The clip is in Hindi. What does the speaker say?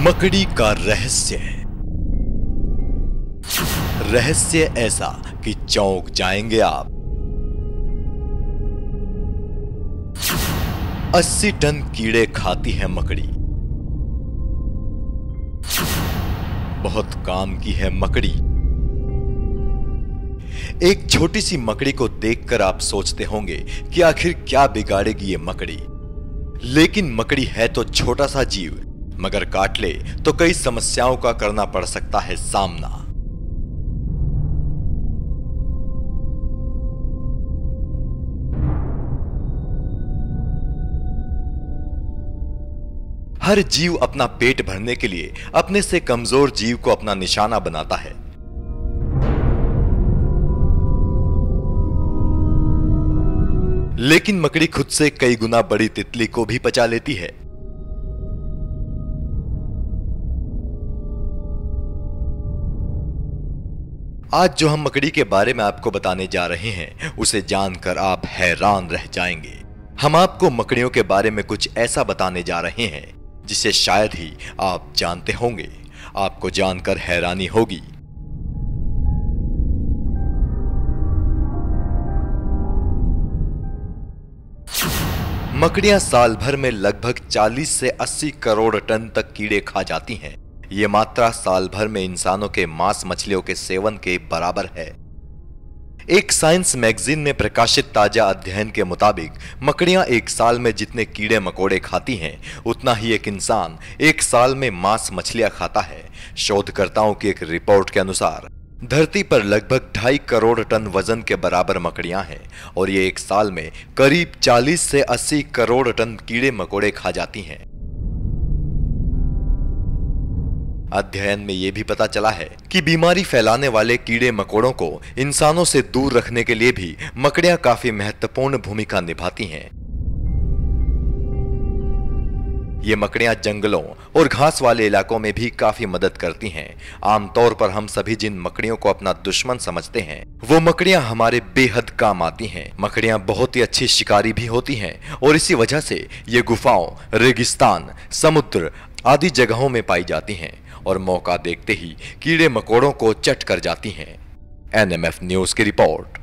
मकड़ी का रहस्य। रहस्य ऐसा कि चौंक जाएंगे आप। 80 टन कीड़े खाती है मकड़ी। बहुत काम की है मकड़ी। एक छोटी सी मकड़ी को देखकर आप सोचते होंगे कि आखिर क्या बिगाड़ेगी ये मकड़ी। लेकिन मकड़ी है तो छोटा सा जीव, मगर काट ले तो कई समस्याओं का करना पड़ सकता है सामना। हर जीव अपना पेट भरने के लिए अपने से कमजोर जीव को अपना निशाना बनाता है। लेकिन मकड़ी खुद से कई गुना बड़ी तितली को भी पचा लेती है। आज जो हम मकड़ी के बारे में आपको बताने जा रहे हैं, उसे जानकर आप हैरान रह जाएंगे। हम आपको मकड़ियों के बारे में कुछ ऐसा बताने जा रहे हैं जिसे शायद ही आप जानते होंगे। आपको जानकर हैरानी होगी। मकड़ियां साल भर में लगभग 40 से 80 करोड़ टन तक कीड़े खा जाती हैं। ये मात्रा साल भर में इंसानों के मांस मछलियों के सेवन के बराबर है। एक साइंस मैगजीन में प्रकाशित ताजा अध्ययन के मुताबिक मकड़ियां एक साल में जितने कीड़े मकोड़े खाती हैं, उतना ही एक इंसान एक साल में मांस मछलियां खाता है। शोधकर्ताओं की एक रिपोर्ट के अनुसार धरती पर लगभग 2.5 करोड़ टन वजन के बराबर मकड़ियां हैं और ये एक साल में करीब 40 से 80 करोड़ टन कीड़े मकोड़े खा जाती हैं। अध्ययन में यह भी पता चला है कि बीमारी फैलाने वाले कीड़े मकोड़ों को इंसानों से दूर रखने के लिए भी मकड़ियां काफी महत्वपूर्ण भूमिका निभाती हैं। ये मकड़ियां जंगलों और घास वाले इलाकों में भी काफी मदद करती हैं। आमतौर पर हम सभी जिन मकड़ियों को अपना दुश्मन समझते हैं, वो मकड़ियां हमारे बेहद काम आती हैं। मकड़ियां बहुत ही अच्छी शिकारी भी होती हैं और इसी वजह से ये गुफाओं, रेगिस्तान, समुद्र आदि जगहों में पाई जाती हैं और मौका देखते ही कीड़े मकोड़ों को चट कर जाती हैं। NMF न्यूज की रिपोर्ट।